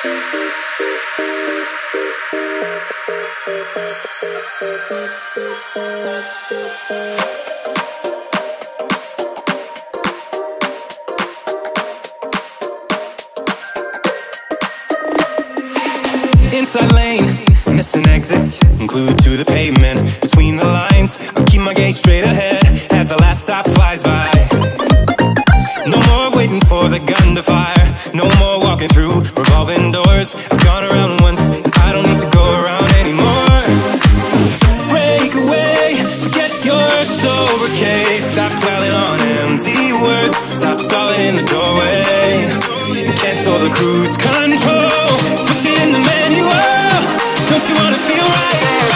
Inside lane, missing exits, glued to the pavement. Between the lines, I'm keeping my gaze straight ahead as the last stop flies by. No more waiting for the gun to fire, no more walking through revolving doors. I've gone around once, and I don't need to go around anymore. Break away, forget your sober case. Stop dwelling on empty words, stop stalling in the doorway, and cancel the cruise control. Switch it in the manual. Don't you wanna feel right?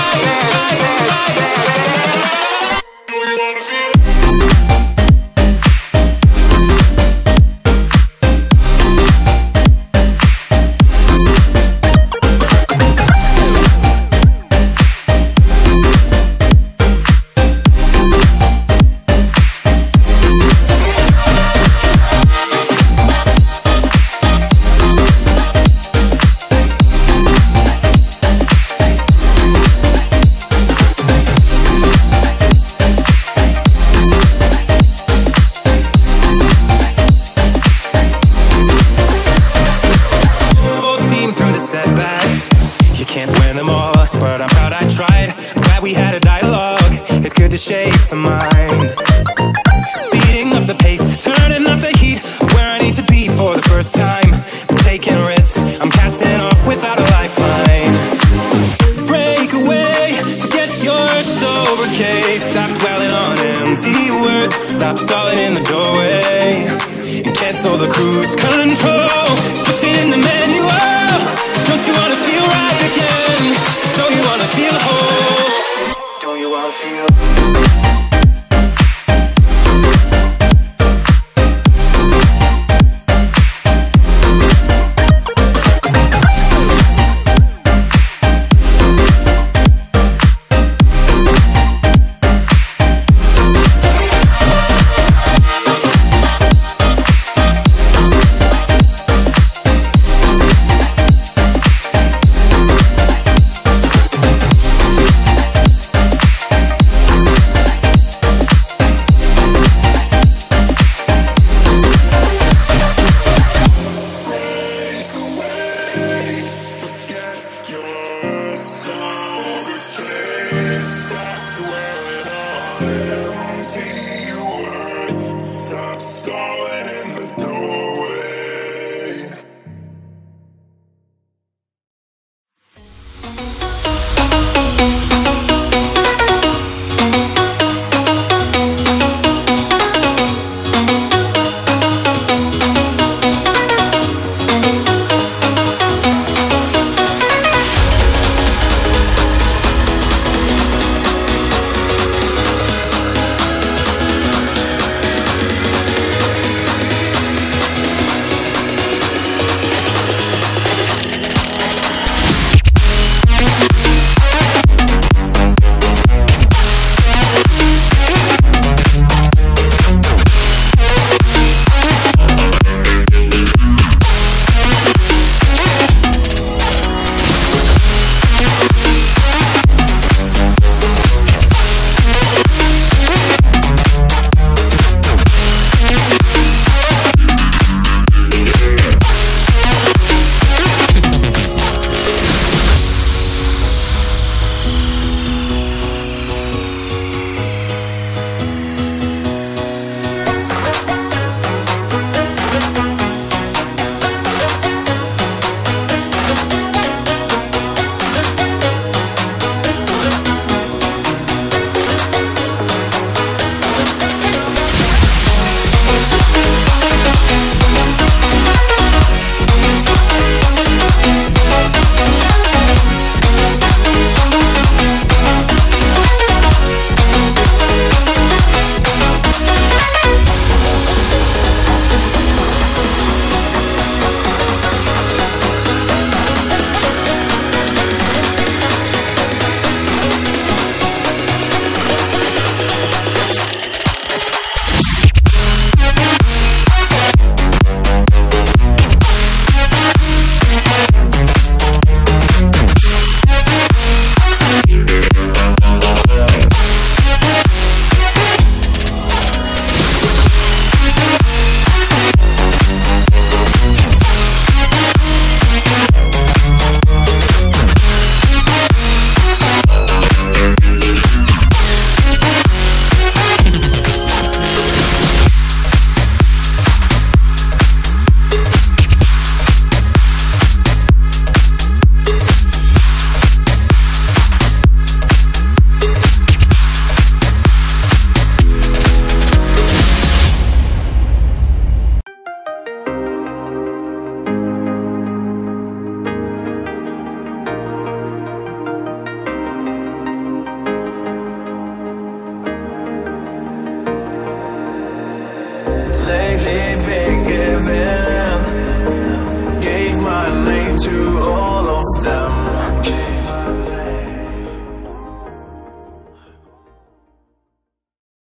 Setbacks, you can't win them all, but I'm proud I tried. I'm glad we had a dialogue. It's good to shape the mind, speeding up the pace, turning up the heat. Where I need to be for the first time. I'm taking risks, I'm casting off without a lifeline. Break away, forget your sober case. Stop dwelling on empty words, stop stalling in the doorway, and cancel the cruise control.